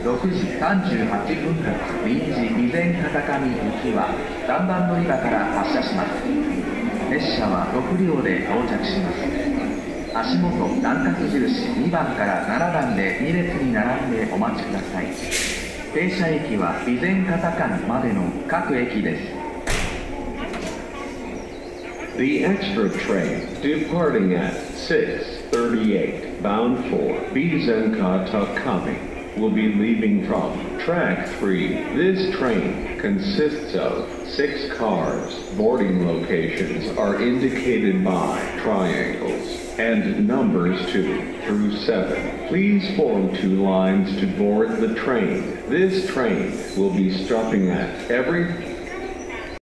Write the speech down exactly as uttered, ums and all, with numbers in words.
ろくじさんじゅうはっぷん発臨時備前片上行きはさんばんのりばから発車します。列車はろくりょうで到着します。足元段角印にばんからななばんでに列に並んでお待ちください。停車駅は備前片上までの各駅です。 The extra train departing at six thirty-eight bound for備前片上will be leaving from track three. This train consists of six cars. Boarding locations are indicated by triangles and numbers two through seven. Please form two lines to board the train. This train will be stopping at every